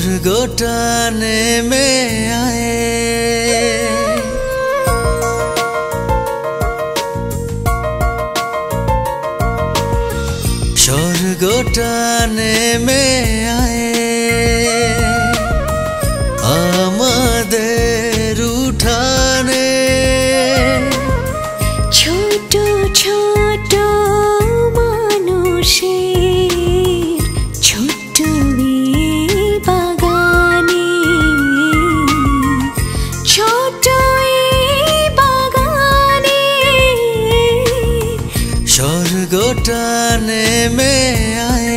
स्वर्गटा नेमे आए स्वर्गटा नेमे आए आमादेर उठाने छोट छोट मानुषेर छोट बागाने छोट बागाने स्वर्गटा नेमे आए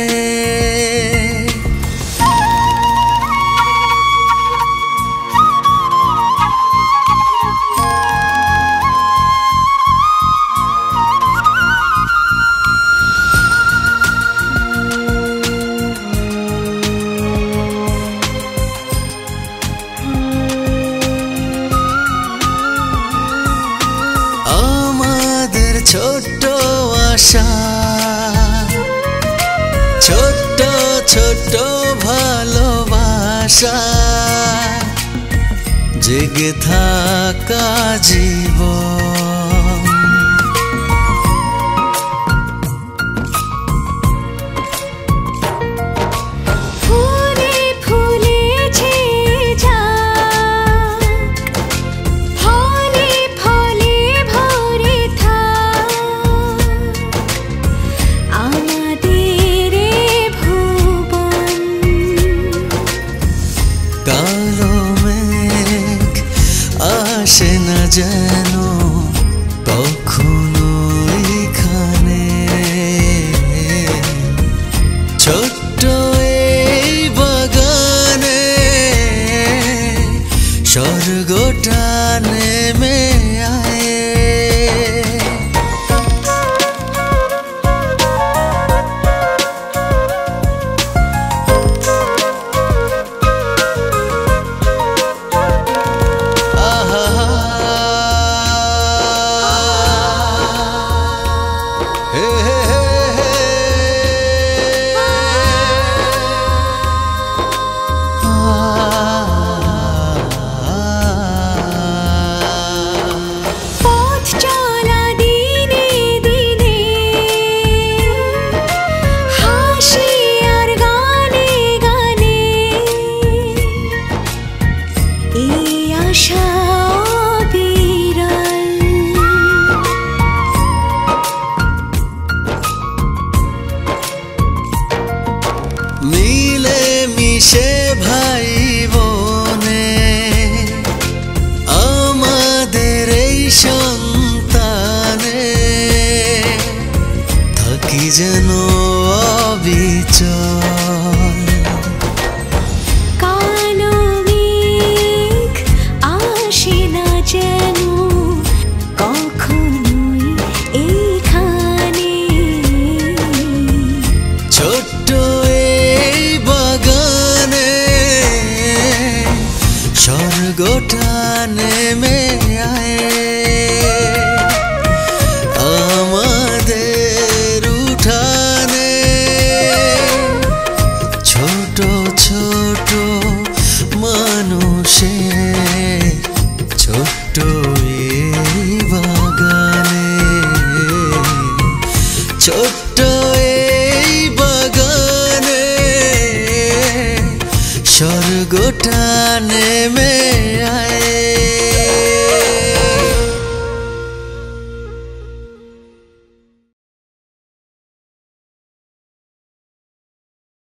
ছোট্ট আশা ছোট্ট ছোট্ট ভালোবাসা জেগে থাকা জীবন ফুলে ফুলেছে যাক ফলে ফলে ভরে থাক আমাদের ভুবন কালো মেঘ আসে না যেন কখনো এখানে ছোট্ট এই বাগানে স্বর্গটা নেমে আয় মিলে মিশে ভাই বোনে আমাদের এই সন্তানে থাকি যেন অবিচল কালো মেঘ আসে না যেন কখনোই এইখানে ছোট্ট এই বাগানে স্বর্গটা নেমে আয় আমাদের উঠানে ছোট ছোট মানুষের ছোট্ট এই বাগানে ছোট্ট এই বাগানে স্বর্গটা নেমে আয়